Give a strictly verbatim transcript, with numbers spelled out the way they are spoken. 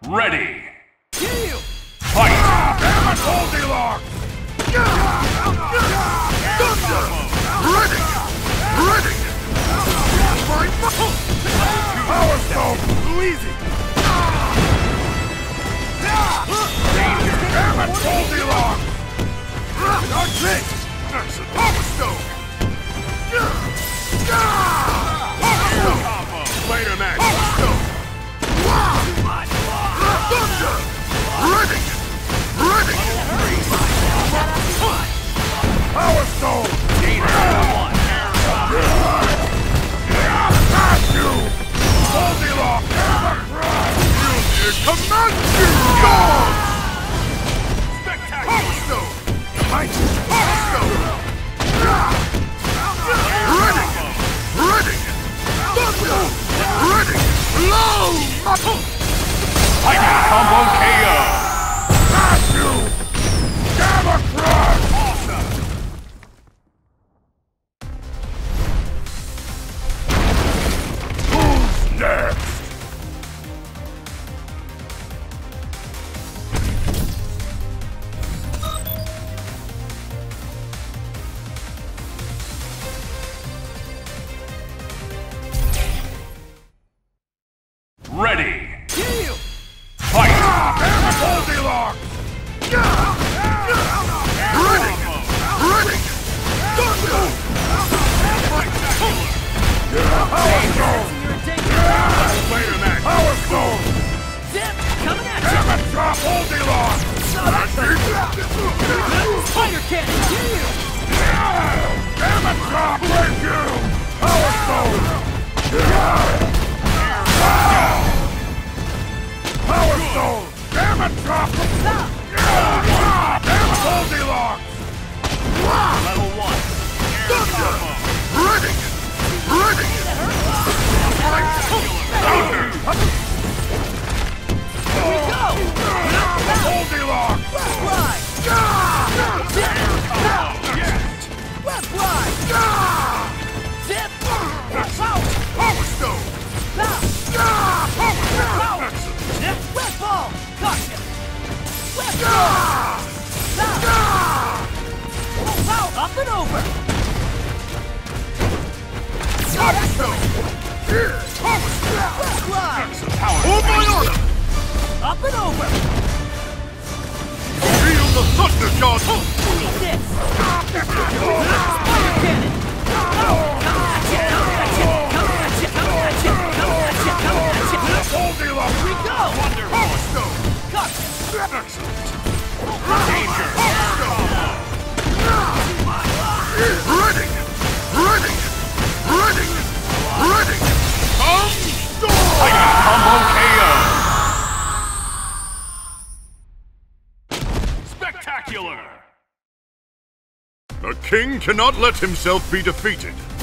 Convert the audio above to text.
Ready! Kill! Fight! Damn it, Goldilocks! Thunder! Ready! Ready! Power Stone! Easy! Damn it, Goldilocks! That's it! That's a Power Stone! Power Stone! Later, Max! Power Stone! Thunder! Ready! Ready! Power Stone! Got you! Goldilocks! Command you! Gone! Spectacular! Power Stone! Power Stone! Ready! Ready! Thunder! Ready! Blow! Lightning Combo K O! Got you! Gamma Crush! Awesome! Who's next? Ready! Kill! Fight! Damn it, Goldilocks! Ready! Ready! Thunder! Power Stone! You're in danger! Later, Max! Power Stone! Zip! Coming at Damn it, drop Goldilocks! you! Spider cannon! Kill! Damn it, drop! Thank you! Power Stone! Power Stone! Damn it, drop! Stop! Damn it, Goldilocks! Level one! Thunder! Ready! Ready! Thunder! Here we go! Goldilocks! Left ride! Zip! Left ride! Zip! Power! Power Stone! Pow! Power Stone! Power! Zip! Left ball! Gotcha! Left ball! Pow! Up and over! Power Stone! Here! Power Stone! Left ride! Power! Hold my order! Up and over! Feel the thunder charge! Eat this! Spider cannon! Coming at you! Coming at you! Coming at you! Coming at you! Coming at you! Coming at you! Goldilocks! Here we go! Power Stone! Gotcha! Excellent! Danger! Ready! Ready! Ready! Ready! Come storm! Lightning Combo K O! Spectacular! A king cannot let himself be defeated.